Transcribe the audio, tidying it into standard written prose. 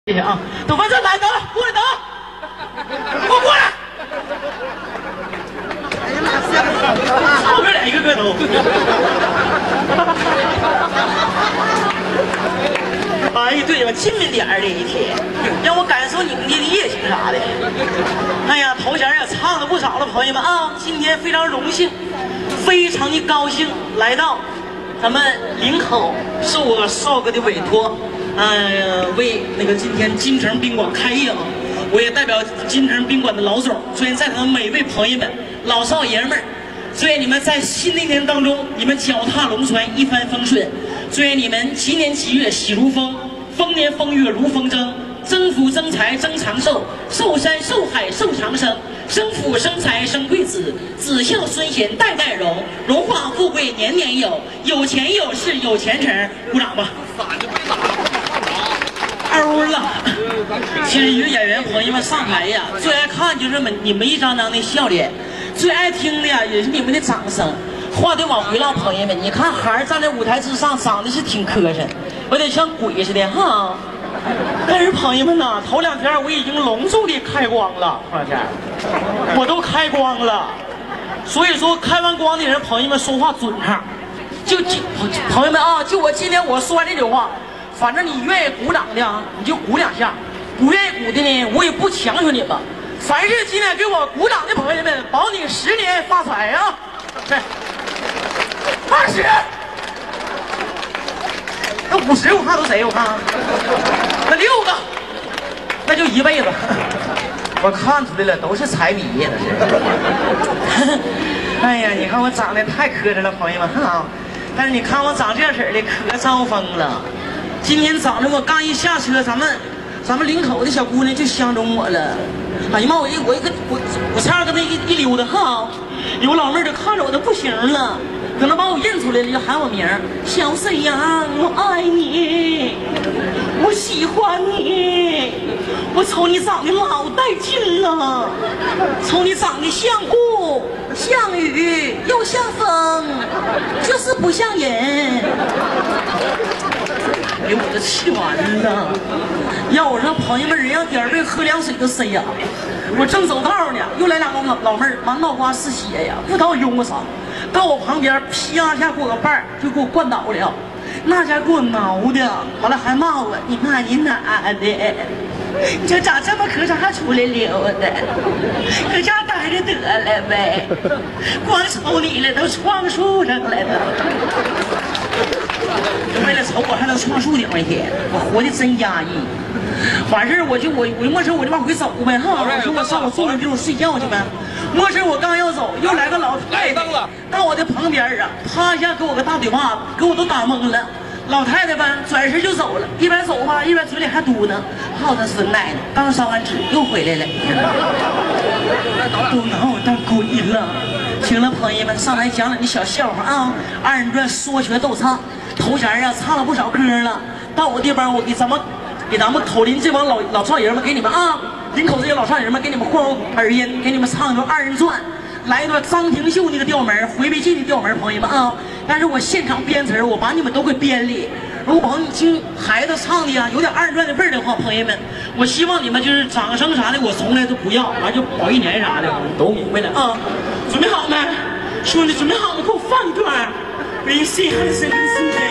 谢谢啊，都完事来，等过来等，给我过来！后边俩一个个都。哎呀，对吧？亲民点儿的一天，让我感受你们的热情啥的。哎呀，头前也唱了不少了，朋友们啊，今天非常荣幸，非常的高兴来到咱们林口，受我少哥的委托。为那个今天金城宾馆开业啊，我也代表金城宾馆的老总，祝愿在场的每位朋友们、老少爷们儿，祝愿你们在新的一年当中，你们脚踏龙船，一帆风顺；祝愿你们吉年吉月喜如风，丰年丰月如风筝，增福增财增长寿，寿山寿海寿长生，生福生财生贵子，子孝孙贤代代荣，荣华富贵年年有，有钱有势有前程。鼓掌吧！欧了，其实一个演员朋友们上台呀，最爱看就是你们一张张的笑脸，最爱听的呀也是你们的掌声。话得往回唠，朋友们，你看孩儿站在舞台之上，长得是挺磕碜，有点像鬼似的哈。但是朋友们呐，头两天我已经隆重的开光了，头两天我都开光了，所以说开完光的人，朋友们说话准畅。朋友们啊，就我今天我说完这句话。反正你愿意鼓掌的啊，你就鼓两下；不愿意鼓的呢，我也不强求你们。凡是今天给我鼓掌的朋友们，保你10年发财啊！对，20，那50我看都谁？我看那6个，那就一辈子。我看出来了，都是财迷呀，那是。哎呀，你看我长得太磕碜了，朋友们哈。但是你看我长这样式的，可招风了。今天早上我刚一下车，咱们林口的小姑娘就相中我了。哎呀妈，我差点跟她一溜达哈，有老妹儿就看着我都不行了，可能把我认出来了，就喊我名儿，小沈阳，我爱你，我喜欢你，我瞅你长得老带劲了，瞅你长得像雾像雨又像风，就是不像人。给我都气完了，要我让朋友们人要点背喝凉水都塞呀！我正走道呢，又来两个老妹儿，满脑瓜是血呀，不知道用过啥，到我旁边啪一下给我个瓣儿，就给我灌倒了，那家给我挠的，完了还骂我，你骂你哪的？你就长这么磕碜还出来溜达，搁家待着得了呗，光瞅你了都撞树上来了。为了瞅我还能撞树顶上去，我活得真压抑。完事儿我没事我就往回走呗哈，我说我上我住的地方睡觉去呗。没事我刚要走，又来个老太太到我的旁边啊，啪一下给我个大嘴巴子，给我都打懵了。老太太吧转身就走了，一边走吧一边嘴里还嘟囔：“好的孙奶奶，刚烧完纸又回来了。”都拿我当鬼了。行了，朋友们，上来讲两句小笑话啊！2人转说学逗唱，头前啊唱了不少歌了。到我地方，我给咱们口林这帮老少爷们给你们啊，林口这些老少爷们给你们换耳音，给你们唱一段2人转，来一段张廷秀那个调门，回避记的调门，朋友们啊！但是我现场编词，我把你们都给编里。如果你听孩子唱的呀，有点2人转的味儿的话，朋友们，我希望你们就是掌声啥的，我从来都不要，完就保1年啥的，都明白了啊！准备好没？兄弟，准备好了，给我放一段。微信还是微信的。